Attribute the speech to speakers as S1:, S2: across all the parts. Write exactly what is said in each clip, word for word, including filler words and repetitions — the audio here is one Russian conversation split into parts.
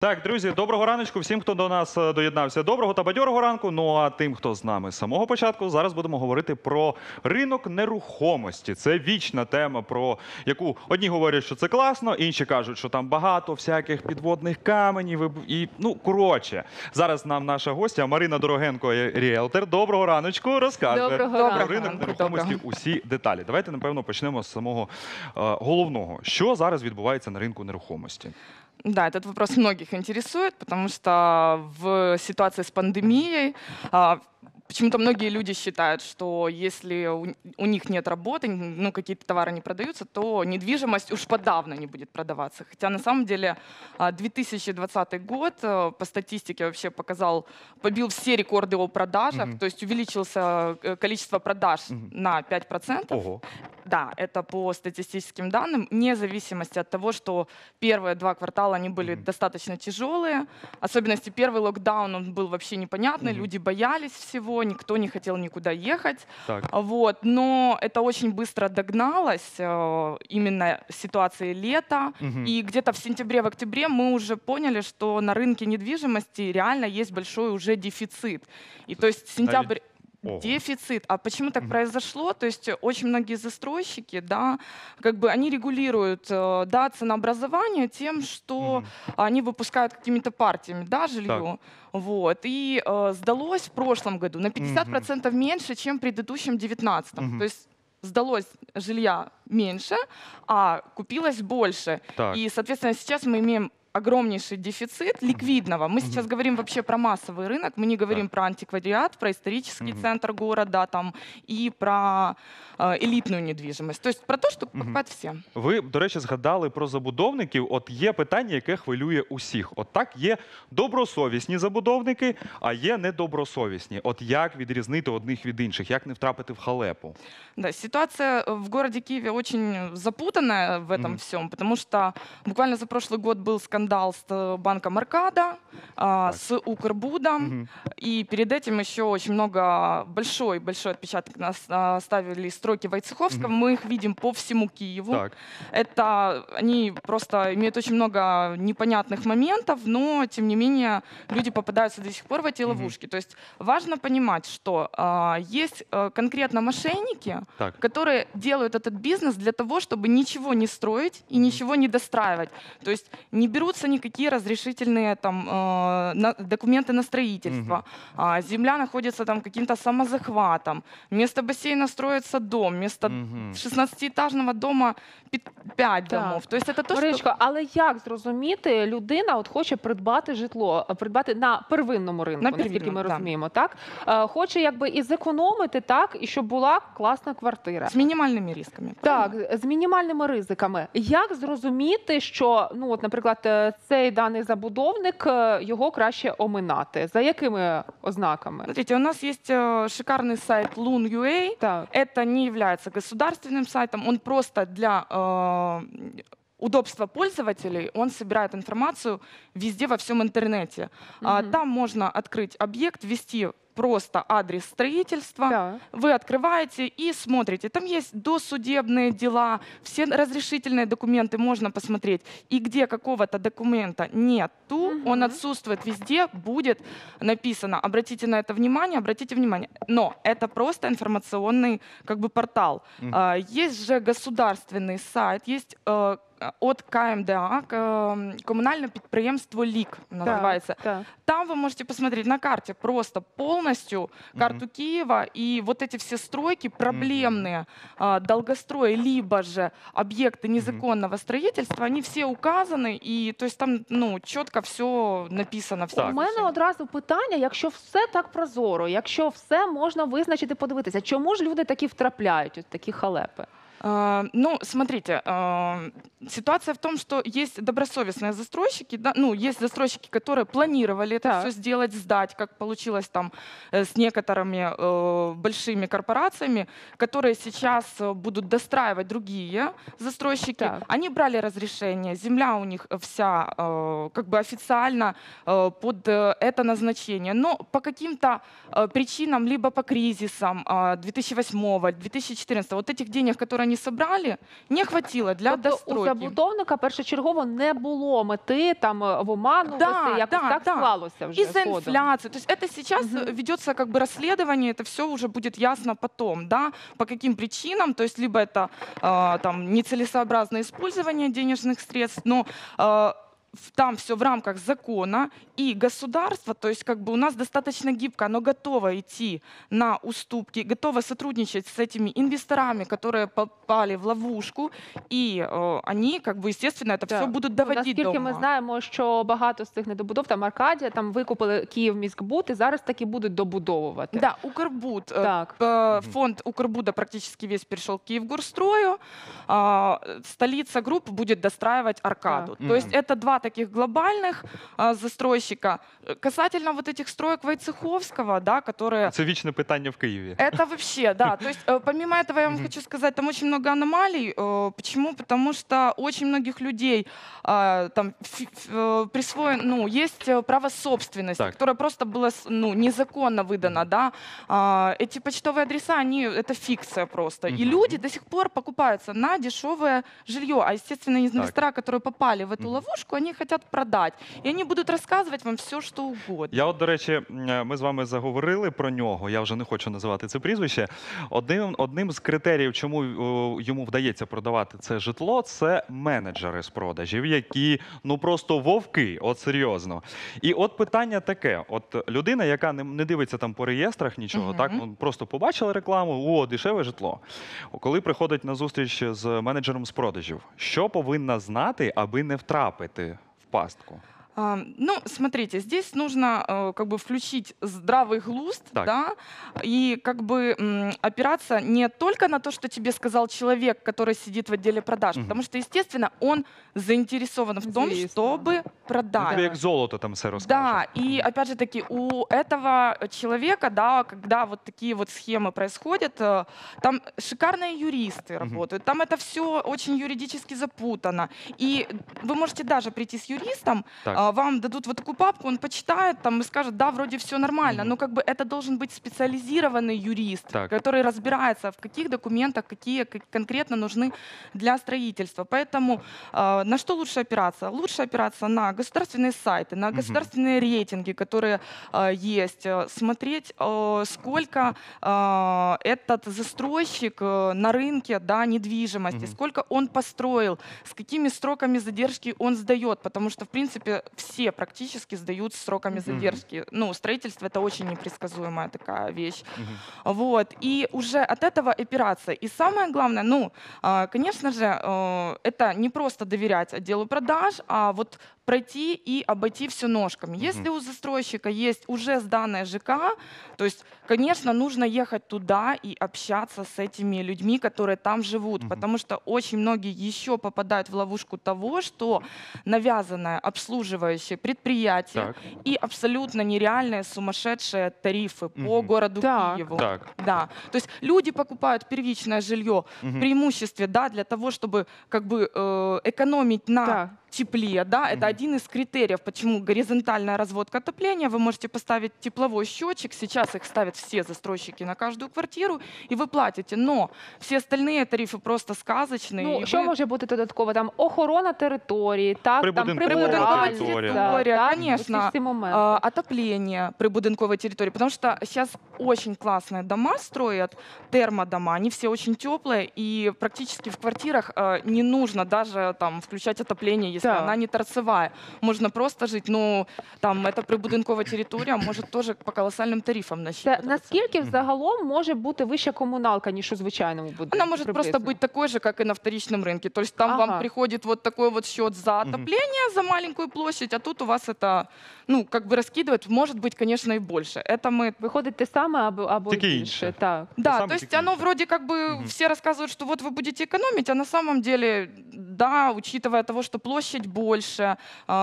S1: Так, друзі, доброго раночку всім, хто до нас е, доєднався. Доброго та бадьорого ранку. Ну а тим, хто з нами з самого початку, зараз будемо говорити про ринок нерухомості. Це вічна тема, про яку одні говорять, що це класно, інші кажуть, що там багато всяких підводних каменів. І, ну, коротше, зараз нам наша гостя Марина Дорогенко, ріелтор. Доброго раночку, розкаже
S2: Доброго
S1: про
S2: ранку.
S1: ринок нерухомості
S2: Доброго.
S1: усі деталі. Давайте, напевно, почнемо з самого е, головного. Що зараз відбувається на ринку нерухомості?
S2: Да, этот вопрос многих интересует, потому что в ситуации с пандемией а, почему-то многие люди считают, что если у, у них нет работы, ну, какие-то товары не продаются, то недвижимость уж подавно не будет продаваться. Хотя на самом деле а, две тысячи двадцатый год а, по статистике вообще показал, побил все рекорды о продажах,
S1: Мгм.
S2: то есть увеличился э, количество продаж
S1: Мгм.
S2: на пять процентов.
S1: Ого.
S2: Да, это по статистическим данным, вне зависимости от того, что первые два квартала они были
S1: Мгм.
S2: достаточно тяжелые. Особенности первый локдаун, он был вообще непонятный,
S1: Мгм.
S2: люди боялись всего, никто не хотел никуда ехать.
S1: Так.
S2: Вот. Но это очень быстро догналось, э, именно ситуации лета.
S1: Мгм.
S2: И где-то в сентябре, в октябре мы уже поняли, что на рынке недвижимости реально есть большой уже дефицит. И то есть сентябрь...
S1: Ого.
S2: Дефицит. А почему так
S1: Мгм.
S2: произошло? То есть очень многие застройщики, да, как бы они регулируют, э, да, ценообразование тем, что
S1: Мгм.
S2: они выпускают какими-то партиями, да, жилье.
S1: Так.
S2: Вот. И э, сдалось в прошлом году на пятьдесят процентов меньше, чем в предыдущем девятнадцатом.
S1: Мгм.
S2: То есть сдалось жилья меньше, а купилось больше.
S1: Так.
S2: И, соответственно, сейчас мы имеем огромнейший дефицит ликвидного. Мы сейчас говорим вообще про массовый рынок, мы не говорим про антиквариат, про исторический
S1: Мгм.
S2: центр города там, и про э, элитную недвижимость. То есть про то, что
S1: Мгм.
S2: покупают все.
S1: Ви, до речі, згадали про забудовників. От є питання, яке хвилює усіх. От так, є добросовісні забудовники, а є недобросовісні. От як відрізнити одних від інших, як не втрапити в халепу?
S2: Да, ситуация в городе Киеве очень запутанная в этом
S1: Мгм.
S2: всем, потому что буквально за прошлый год был скандал с э, банком Аркада, а,
S1: Так.
S2: с Укрбудом,
S1: Мгм.
S2: и перед этим еще очень много, большой-большой отпечаток нас а, ставили стройки Войцеховского, мы их видим по всему Киеву.
S1: Так.
S2: Это они просто имеют очень много непонятных моментов, но тем не менее люди попадаются до сих пор в эти
S1: Мгм.
S2: ловушки. То есть важно понимать, что а, есть а, конкретно мошенники,
S1: Так.
S2: которые делают этот бизнес для того, чтобы ничего не строить и ничего не достраивать. То есть не берутся никакие разрешительные там э, на- документы на строительство. А, земля находится там каким-то самозахватом. Вместо бассейна строится дом, вместо
S1: Мгм.
S2: шестнадцатиэтажного дома пи- пять
S3: Так.
S2: домов. То есть это то, что...
S3: Мариночко, але як зрозуміти, людина от хоче придбати житло, а, придбати на первинному ринку,
S2: На
S3: наскільки
S2: первинному,
S3: ми
S2: да.
S3: розуміємо, так? Е, Хоче якби і зекономити, так, і щоб була класна квартира.
S2: С минимальными рисками.
S3: Так, з мінімальними ризиками. Як зрозуміти, що, ну от, наприклад, е, цей даний забудовник, е, його краще оминати? За якими ознаками?
S2: Смотрите, у нас есть э, шикарный сайт Loon.ua.
S3: Так.
S2: Это не является государственным сайтом, он просто для э, удобства пользователей, он собирает информацию везде, во всем интернете. А,
S3: Мгм.
S2: там можно открыть объект, ввести просто адрес строительства,
S3: Так.
S2: вы открываете и смотрите. Там есть досудебные дела, все разрешительные документы можно посмотреть. И где какого-то документа нету, он
S3: Мгм.
S2: отсутствует везде, будет написано. Обратите на это внимание, обратите внимание. Но это просто информационный как бы портал.
S1: Мгм.
S2: А, Есть же государственный сайт, есть э, от КМДА, к- э, коммунальное предприемство ЛИК называется.
S3: Так.
S2: Там вы можете посмотреть на карте просто полностью карту Киева, и вот эти все стройки проблемные, а, долгострои, либо же объекты незаконного строительства, они все указаны, и то есть там ну, четко все написано. Все
S1: Так.
S3: У мене одразу питання, якщо все так прозоро, якщо все можна визначити, подивитися, чому ж люди такі втрапляють, от такі халепи?
S2: А, Ну, смотрите, а, ситуация в том, что есть добросовестные застройщики, да, ну, есть застройщики, которые планировали это
S3: Так.
S2: все сделать, сдать, как получилось там э, с некоторыми э, большими корпорациями, которые сейчас э, будут достраивать другие застройщики.
S3: Так.
S2: Они брали разрешение, земля у них вся э, как бы официально э, под э, это назначение, но по каким-то э, причинам, либо по кризисам э, две тысячи восьмого, две тысячи четырнадцатого, вот этих денег, которые они они собрали, не хватило для
S3: Тобто у
S2: достройки.
S3: забудовника першочергово не було мети там е, в оману
S2: Да,
S3: вести, якось
S2: да,
S3: так
S2: да.
S3: склалося вже
S2: Из-за
S3: згодом.
S2: инфляции. То есть это сейчас
S3: Мгм.
S2: э, ведется как бы расследование, это все уже будет ясно потом, да, по каким причинам. То есть либо это э, там нецелесообразное использование денежных средств, но э, в- там все в рамках закона, и государство, то есть как бы у нас достаточно гибко, оно готово идти на уступки, готово сотрудничать с этими инвесторами, которые попали в ловушку, и э, они, как бы, естественно, это все
S3: Так.
S2: будут
S3: Ну,
S2: доводить до
S3: наскільки ми
S2: ума.
S3: знаємо, що багато з цих недобудов, там Аркадія, там викупили Київміськбуд і зараз таки будуть добудовувати.
S2: Да, Укрбуд. э,
S3: Так.
S2: п- Фонд Укрбуда практически весь перешел к Киевгорстрою. А, Столица групп будет достраивать Аркаду.
S1: Так.
S2: То есть
S1: Мгм.
S2: это два таких глобальных а, застройщика. Э, Касательно вот этих строек Войцеховского, да, которые...
S1: Це вічне питання в Києві.
S2: Это вообще, да. То есть, э, помимо этого, я вам
S1: Мгм.
S2: хочу сказать, там очень много аномалий. Э, Почему? Потому что очень многих людей а, там фи- ф- э, присвоен, ну, есть э, право собственности,
S1: Так.
S2: которое просто было, с- ну, незаконно выдано, да. А, Эти почтовые адреса, они, это фикция просто. И
S1: Мгм.
S2: люди до сих пор покупаются на дешевое жилье. А, естественно, инвестора, которые попали в эту
S1: Мгм.
S2: ловушку, они хотят продать. И они будут рассказывать вам все, что угодно.
S1: Я от, до речі, м, ми з вами заговорили про нього, я вже не хочу називати це прізвище. Одним, одним з критеріїв, чому о, йому вдається продавати це житло, це менеджери з продажів, які ну просто вовки, от серйозно. І от питання таке: от людина, яка не, не дивиться там по реєстрах нічого,
S2: Мгм.
S1: так ну, просто побачила рекламу, о, дешеве житло. Коли приходить на зустріч з менеджером з продажів, що повинна знати, аби не втрапити в пастку?
S2: А, Ну, смотрите, здесь нужно э, как бы включить здравый глузд,
S1: Так.
S2: да, и как бы м, опираться не только на то, что тебе сказал человек, который сидит в отделе продаж,
S1: Мгм.
S2: потому что, естественно, он заинтересован в том,
S3: Известно.
S2: чтобы продать.
S1: Тобі як золото там все розкаже.
S2: Да, и опять же таки у этого человека, да, когда вот такие вот схемы происходят, э, там шикарные юристы
S1: Мгм.
S2: работают, там это все очень юридически запутано. И вы можете даже прийти с юристом,
S1: Так.
S2: а, вам дадут вот такую папку, он почитает там и скажет, да, вроде все нормально,
S1: Мгм.
S2: но как бы это должен быть специализированный юрист,
S1: Так.
S2: который разбирается, в каких документах какие к- конкретно нужны для строительства. Поэтому а, на что лучше опираться? Лучше опираться на государственные сайты, на
S1: Мгм.
S2: государственные рейтинги, которые а, есть, а, смотреть, а, сколько а, этот застройщик э, на рынке, да, недвижимости,
S1: Мгм.
S2: сколько он построил, с какими сроками задержки он сдает, потому что, в принципе, все практически сдают с сроками
S3: Мгм.
S2: задержки. Ну, строительство — это очень непредсказуемая такая вещь.
S1: Мгм.
S2: Вот. И уже от этого опираться. И самое главное, ну, а, конечно же, э, это не просто доверять отделу продаж, а вот пройти и обойти все ножками.
S1: Мгм.
S2: Если у застройщика есть уже сданное ЖК, то есть, конечно, нужно ехать туда и общаться с этими людьми, которые там живут,
S1: Мгм.
S2: потому что очень многие еще попадают в ловушку того, что навязанное обслуживающее предприятие
S1: Так,
S2: и абсолютно нереальные сумасшедшие тарифы по
S1: Мгм.
S2: городу
S3: Так.
S2: Киеву.
S1: так.
S2: Да, то есть люди покупают первичное жилье в
S1: Мгм.
S2: преимуществе, да, для того, чтобы как бы э, экономить на
S3: Так.
S2: тепле, да, это
S1: Мгм.
S2: один из критериев, почему горизонтальная разводка отопления. Вы можете поставить тепловой счетчик, сейчас их ставят все застройщики на каждую квартиру, и вы платите, но все остальные тарифы просто сказочные.
S3: Ну,
S2: и
S3: що
S2: вы-
S3: може бути додатково? Там охорона території, так, там
S1: Прибудинкова
S3: прибудинкова
S1: територія.
S2: Територія,
S3: так,
S2: конечно.
S3: усі ці моменти.
S2: А, отопление прибудинковой территории, потому что сейчас очень классные дома строят, термодома, они все очень теплые, и практически в квартирах э, не нужно даже там включать отопление, если
S3: Так.
S2: она не торцевая. Можно просто жить, но там эта прибудинковая территория может тоже по колоссальным тарифам
S3: Це
S2: насчитываться.
S3: наскільки
S1: Мгм.
S3: взагалом може бути вища комуналка, ніж у звичайному будинку?
S2: Она может
S3: приблизно?
S2: просто быть такой же, как и на вторичном рынке. То есть там
S3: Ага.
S2: вам приходит вот такой вот счет за
S1: Мгм.
S2: отопление, за маленькую площадь, а тут у вас это, ну, как бы раскидывать, может быть, конечно, и больше. Это мы...
S3: Виходить те саме або, або
S1: Тільки
S3: більше.
S1: інше.
S3: Так.
S2: Да,
S1: самое
S2: то есть
S1: текущее.
S2: оно вроде как бы
S1: Мгм.
S2: все рассказывают, что вот вы будете экономить, а на самом деле, да, учитывая того, что площадь площадь больше,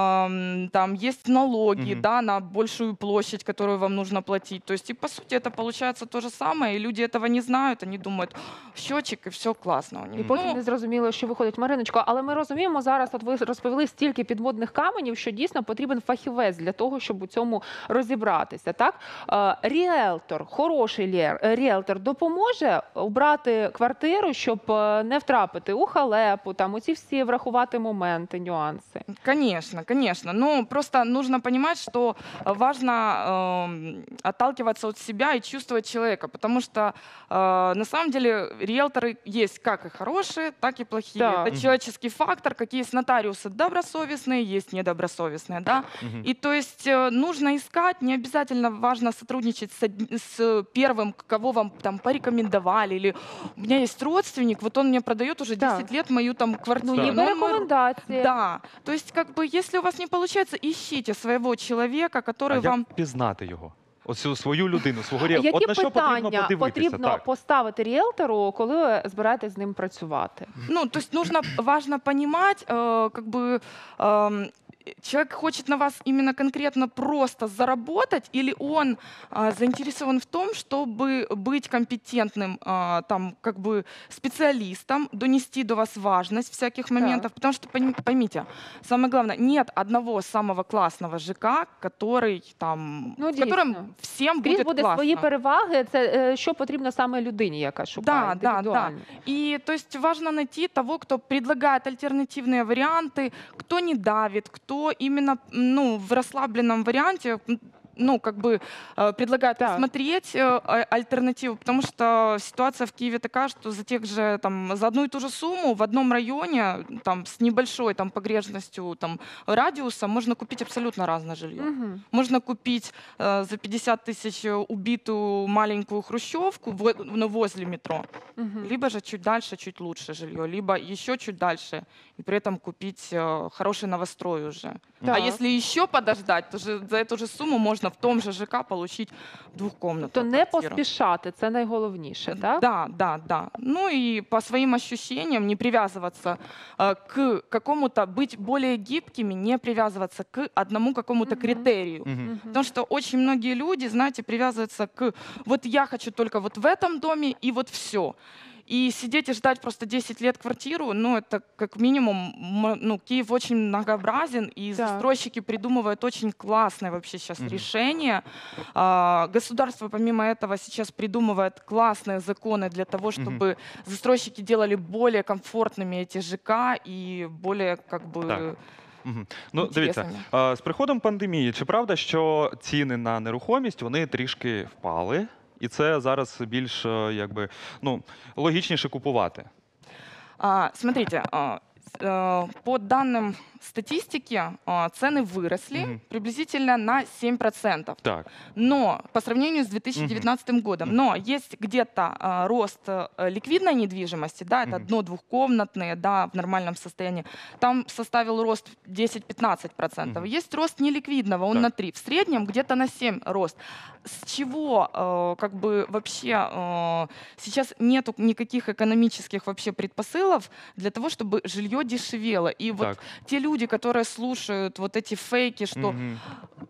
S2: ам, там есть налоги,
S1: Мгм.
S2: да, на большую площадь, которую вам нужно платить. То есть, и по сути, это получается то же самое, и люди этого не знают, они думают, счетчик, и все классно у них.
S3: І потім
S2: Ну,
S3: не зрозуміло, що виходить. Мариночко, але ми розуміємо зараз, от ви розповіли стільки підводних каменів, що дійсно потрібен фахівець для того, щоб у цьому розібратися. Так? Е, Ріелтор, хороший лє- е, ріелтор допоможе обрати квартиру, щоб е, не втрапити у халепу, там, оці всі врахувати моменти, нюанси.
S2: Конечно, конечно. Ну, просто нужно понимать, что э, важно эм, отталкиваться от себя и чувствовать человека, потому что э, на самом деле риэлторы есть как и хорошие, так и плохие.
S3: Да.
S2: Это
S1: Мгм.
S2: человеческий фактор, какие есть нотариусы добросовестные, есть недобросовестные, да.
S1: Мгм.
S2: И то есть э, нужно искать, не обязательно важно сотрудничать с, од- с первым, кого вам там порекомендовали, или у меня есть родственник, вот он мне продает уже
S3: Да.
S2: десять лет мою там квартиру.
S3: Ну,
S1: Да.
S3: ніби
S2: но он мой
S3: рекомендації.
S2: да, то есть как бы если у вас не получается, ищите своего человека,
S1: А
S2: который
S1: як
S2: вам...
S1: пізнати його? Оцю свою людину, свого ріелтора.
S3: Які
S1: От на що потрібно
S3: питання
S1: подивитися?
S3: потрібно
S1: Так.
S3: поставити ріелтору, коли ви збираєтесь з ним працювати?
S2: Ну, то есть нужно, важно понимать, э, как бы... эм, человек хочет на вас именно конкретно просто заработать, или он а, заинтересован в том, чтобы быть компетентным а, там, как бы специалистом, донести до вас важность всяких моментов. Потому что, пони- поймите, самое главное, нет одного самого классного ЖК, который там,
S3: Ну,
S2: в котором
S3: дійсно.
S2: всем
S3: Скрізь
S2: будет
S3: буде
S2: классно.
S3: свої переваги, це е, що потрібно саме людині, яка шукає,
S2: Да, да, да.
S3: індивідуально.
S2: И то есть важно найти того, кто предлагает альтернативные варианты, кто не давит, кто именно ну, в расслабленном варианте м, ну, как бы э, предлагает
S3: Так.
S2: посмотреть э, а- альтернативу, потому что ситуация в Киеве такая, что за тех же, там, за одну и ту же сумму в одном районе, там, с небольшой там, погрешностью там, радиуса можно купить абсолютно разное жилье.
S3: Мгм.
S2: Можно купить э, за пятьдесят тысяч э, убитую маленькую хрущевку в, ну, возле метро,
S3: Мгм.
S2: либо же чуть дальше, чуть лучше жилье, либо еще чуть дальше, и при этом купить э, хороший новострой уже.
S3: Так.
S2: А если еще подождать, то же за эту же сумму можно в том же ЖК получить двухкомнатную
S3: То не
S2: квартиру.
S3: поспішати, це найголовніше, так?
S2: Да, да, да. Ну и по своим ощущениям не привязываться э, к какому-то, быть более гибкими, не привязываться к одному какому-то
S3: Мгм.
S2: критерию.
S1: Мгм.
S3: Мгм.
S2: Потому что очень многие люди, знаете, привязываются к вот я хочу только вот в этом доме и вот все. И сидеть и ждать просто десять лет квартиру, ну, это как минимум, м- ну, Киев очень многообразен, и
S3: Так.
S2: застройщики придумывают очень классные вообще сейчас
S1: Мгм.
S2: решения. А, государство, помимо этого, сейчас придумывает классные законы для того,
S1: Мгм.
S2: чтобы застройщики делали более комфортными эти ЖК и более, как бы,
S1: Так. Мгм. Ну, дивіться,
S2: интересными.
S1: а, з приходом пандемії, чи правда, що ціни на нерухомість вони трішки впали, і це зараз більш е, якби ну логічніше купувати?
S2: А, смотрите, а, с- э, по данным статистики, а, цены выросли
S1: Мгм.
S2: приблизительно на семь процентов.
S1: Так.
S2: Но по сравнению с две тысячи девятнадцатым годом,
S1: Мгм.
S2: но есть где-то а, рост э, ликвидной недвижимости, да, это
S1: Мгм.
S2: одно-двухкомнатные, да, в нормальном состоянии, там составил рост десять-пятнадцать процентов.
S1: Мгм.
S2: Есть рост неликвидного, он
S1: Так.
S2: на три, в среднем где-то на семь рост. С чего э, как бы вообще э, сейчас нету никаких экономических вообще предпосылов для того, чтобы жилье дешевело. И вот
S1: Так.
S2: те люди, которые слушают вот эти фейки, что
S1: Мгм.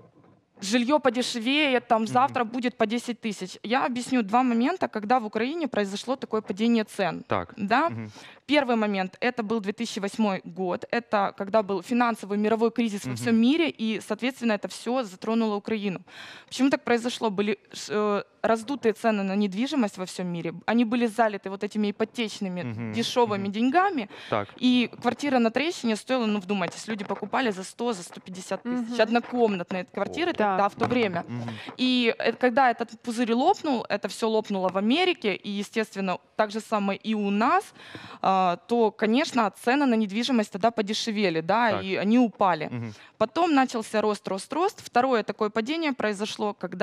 S2: жилье подешевеет, там
S1: Мгм.
S2: завтра будет по десять тысяч. Я объясню два момента, когда в Украине произошло такое падение цен.
S1: Так.
S2: Да?
S1: Мгм.
S2: Первый момент — это был две тысячи восьмой год. Это когда был финансовый мировой кризис во
S1: Мгм.
S2: всем мире, и, соответственно, это все затронуло Украину. Почему так произошло? Были ш- э, раздутые цены на недвижимость во всем мире. Они были залиты вот этими ипотечными
S1: Мгм.
S2: дешевыми
S1: Мгм.
S2: деньгами,
S1: Так.
S2: и квартира на Трещине стоила, ну, вдумайтесь, люди покупали за сто, за сто пятьдесят тысяч.
S3: Мгм.
S2: Однокомнатные квартиры
S3: Да.
S2: тогда, в то время.
S1: Мгм.
S2: И э, когда этот пузырь лопнул, это все лопнуло в Америке, и, естественно, так же самое и у нас, а, то, конечно, цены на недвижимость тогда подешевели, да,
S1: Так.
S2: и они упали.
S1: Мгм.
S2: Потом начался рост, рост, рост. Второе такое падение произошло, когда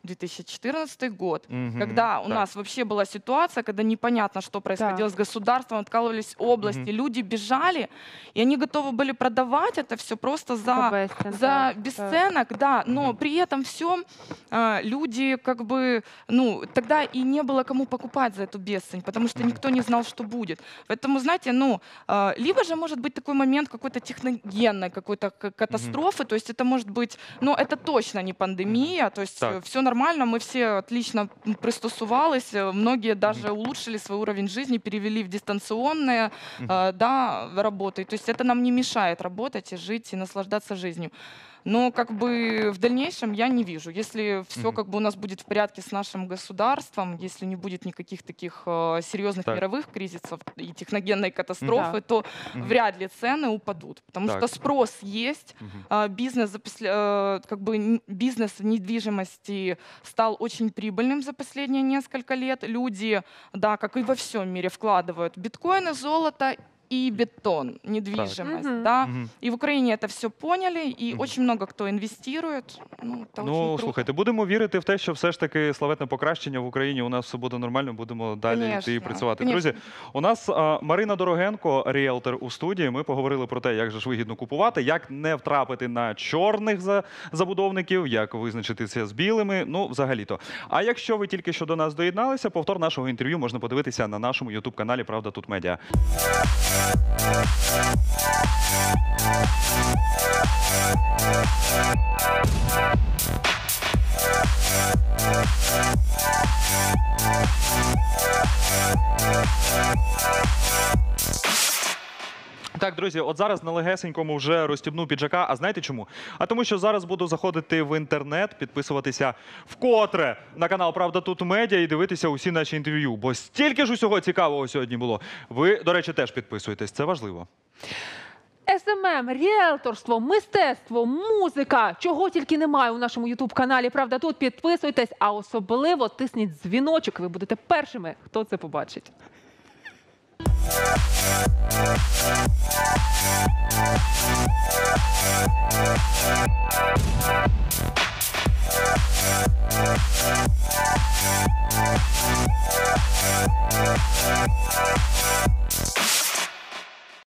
S2: две тысячи четырнадцатый год,
S1: Мгм.
S2: когда у
S1: Так.
S2: нас вообще была ситуация, когда непонятно, что происходило с государством, откалывались области, люди бежали, и они готовы были продавать это все просто за,
S3: Безцінок,
S2: за
S3: так.
S2: бесценок, да, но
S1: Мгм.
S2: при этом всем люди как бы, ну, тогда и не было кому покупать за эту бесцень, потому что никто не знал, что будет. Поэтому, знаете, ну, а, либо же может быть такой момент какой-то техногенной какой-то к- катастрофы, то есть это может быть, ну, это точно не пандемия, то есть
S1: Так.
S2: все нормально, мы все отлично м, пристосовались, э, многие даже улучшили свой уровень жизни, перевели в дистанционные, э, да, работы, то есть это нам не мешает работать и жить, и наслаждаться жизнью. Но как бы в дальнейшем я не вижу. Если все
S1: Мгм.
S2: как бы у нас будет в порядке с нашим государством, если не будет никаких таких э, серьезных
S1: Так.
S2: мировых кризисов и техногенной катастрофы,
S3: Да.
S2: то
S1: Мгм.
S2: вряд ли цены упадут, потому
S1: Так.
S2: что спрос есть.
S1: Мгм.
S2: А, Бизнес, за после- э, как бы н- бизнес в недвижимости стал очень прибыльным за последние несколько лет. Люди, да, как и во всем мире, вкладывают биткоины, золото и бетон, недвижимость,
S3: Мгм.
S2: да.
S1: Мгм.
S2: И в Украине это все поняли, и
S1: Мгм.
S2: очень много кто інвестує. Ну, это очень
S1: Ну,
S2: круто.
S1: слухайте, будемо вірити в те, що все ж таки славетне покращення в Україні у нас все буде нормально, будемо далі йти і
S2: Конечно,
S1: працювати.
S2: конечно.
S1: Друзі, у нас а, Марина Дорогенко, ріелтор у студії. Ми поговорили про те, як же ж вигідно купувати, як не втрапити на чорних за- забудовників, як визначитися з білими. Ну, взагалі-то. А якщо ви тільки що до нас доєдналися, повтор нашого інтерв'ю можна подивитися на нашому ютуб-каналі Правда тут медіа. Так, друзі, от зараз на легесенькому вже розстібну піджака. А знаєте чому? А тому, що зараз буду заходити в інтернет, підписуватися вкотре на канал Правда тут медіа і дивитися усі наші інтерв'ю. Бо стільки ж усього цікавого сьогодні було. Ви, до речі, теж підписуєтесь. Це важливо.
S3: ес ем ем, ріелторство, мистецтво, музика. Чого тільки немає у нашому ютуб-каналі. Правда, тут підписуйтесь, а особливо тисніть дзвіночок. Ви будете першими, хто це побачить.